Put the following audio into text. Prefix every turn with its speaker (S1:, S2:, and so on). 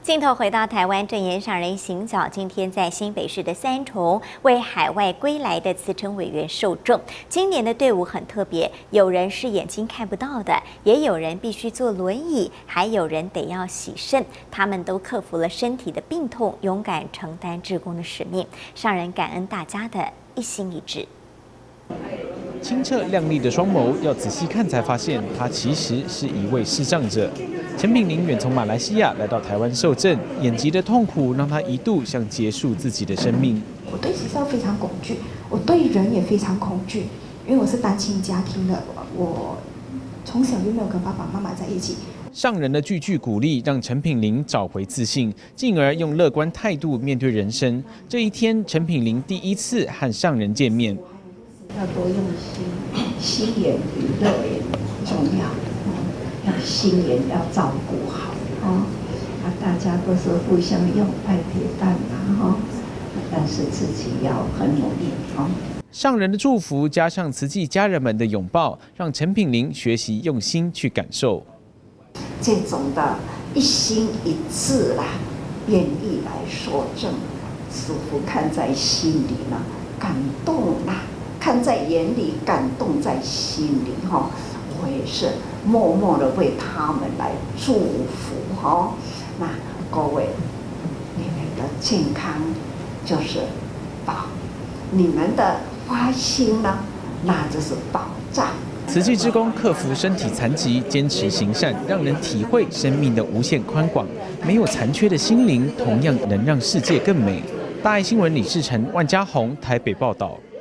S1: 镜头回到台湾，正言上人行脚，今天在新北市的三重为海外归来的资深委员受证。今年的队伍很特别，有人是眼睛看不到的，也有人必须坐轮椅，还有人得要洗肾。他们都克服了身体的病痛，勇敢承担志工的使命。上人感恩大家的一心一志。
S2: 清澈亮丽的双眸，要仔细看才发现，他其实是一位视障者。陈品玲远从马来西亚来到台湾受证，眼疾的痛苦让他一度想结束自己的生命。
S3: 我对学校非常恐惧，我对人也非常恐惧，因为我是单亲家庭的，我从小就没有跟爸爸妈妈在一起。
S2: 上人的句句鼓励，让陈品玲找回自信，进而用乐观态度面对人生。这一天，陈品玲第一次和上人见面。
S4: 要多用心，心眼比乐眼重要。要心眼要照顾好大家都是互相用爱陪伴但是自己要很努力
S2: 上人的祝福加上慈济家人们的拥抱，让陈品玲学习用心去感受。
S4: 这种的一心一志啦，愿意来受证，似乎看在心里呢，感动啦。看在眼里，感动在心里我也是默默的为他们来祝福那各位，你们的健康就是宝，你们的花心呢，那就是宝藏。
S2: 慈济志工克服身体残疾，坚持行善，让人体会生命的无限宽广。没有残缺的心灵，同样能让世界更美。大爱新闻李世成、万家宏台北报道。